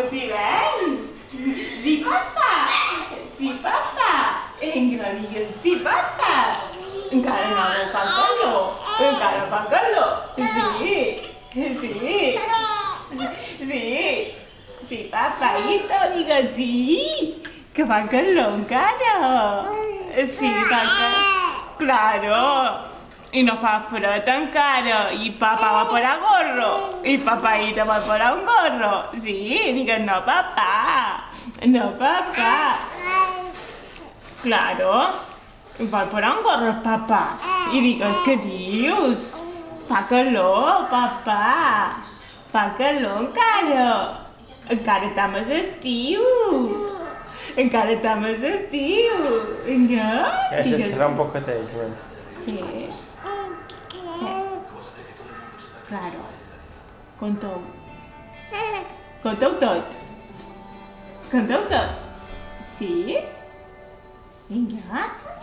si ven? Sí, papà. Sí, papà. Encara digues sí, papà. Encara no fa calor. Encara fa calor. Sí. Sí. Sí. Sí, papaito, digues sí. Que fa calor encara. Sí, fa calor. Claro. Y no fa fred encara. I papà va posar gorro. I papaita va posar un gorro. Sí, digues no, papà. No, papà. Claro. Va posar un gorro, papà. I digues, què dius? Fa calor, papà. Fa calor encara. Encara està més estiu. Encara està més estiu. No? Això serà un poquetet, nen. Sí. Sí. Claro. Conteu. Conteu tot. Conteu tot. Sí? Vinga.